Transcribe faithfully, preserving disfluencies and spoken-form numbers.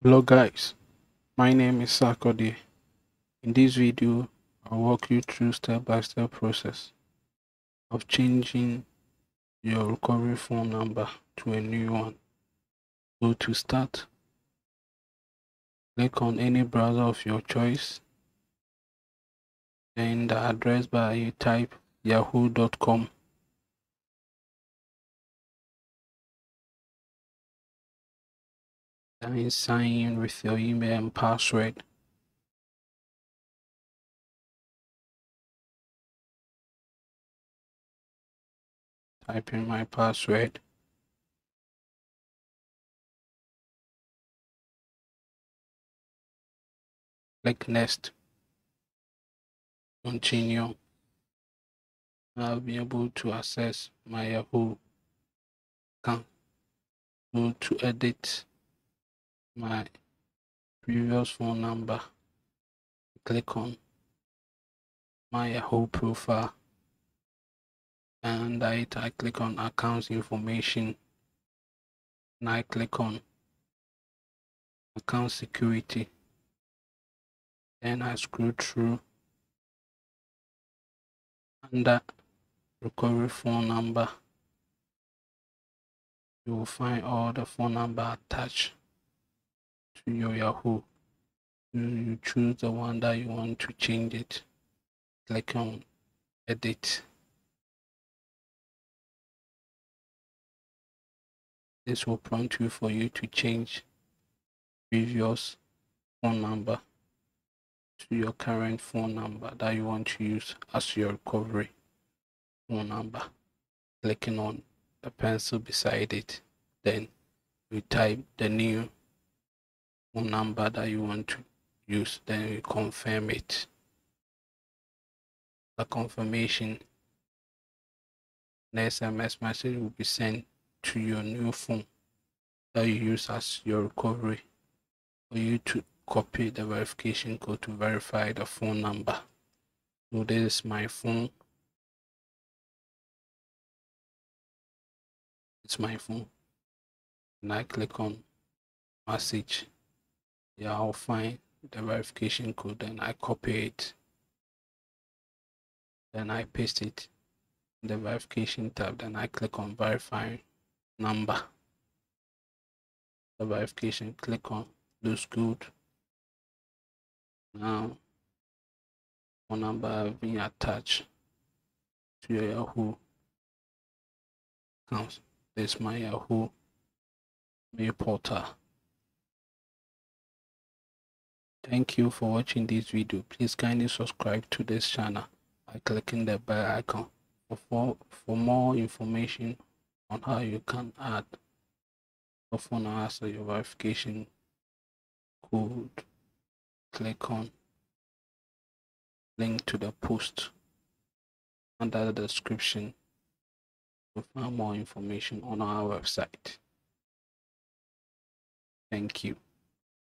Hello guys, my name is Sarkodie. In this video, I'll walk you through step-by-step process of changing your recovery phone number to a new one. So to start, click on any browser of your choice. Then in the address bar, you type yahoo dot com. Then sign in with your email and password. Type in my password. Click next. Continue. I'll be able to access my Yahoo account. So to edit my previous phone number, click on my Yahoo profile, and I, I click on accounts information, and I click on account security. Then I scroll through under recovery phone number. You will find all the phone number attached to your Yahoo. You choose the one that you want to change it. Click on edit. This will prompt you for you to change previous phone number to your current phone number that you want to use as your recovery phone number. Clicking on the pencil beside it, then you type the new phone number that you want to use, then you confirm it. The confirmation, an S M S message will be sent to your new phone that you use as your recovery for you to copy the verification code to verify the phone number. So this is my phone. It's my phone. And I click on message. Yeah, I'll find the verification code, then I copy it. Then I paste it in the verification tab. Then I click on verifying number. The verification, click on looks good. Now, phone number has been attached to your Yahoo account. This is my Yahoo mail portal. Thank you for watching this video. Please kindly subscribe to this channel by clicking the bell icon. For, for more information on how you can add your phone number as your verification code, click on link to the post under the description to find more information on our website. Thank you.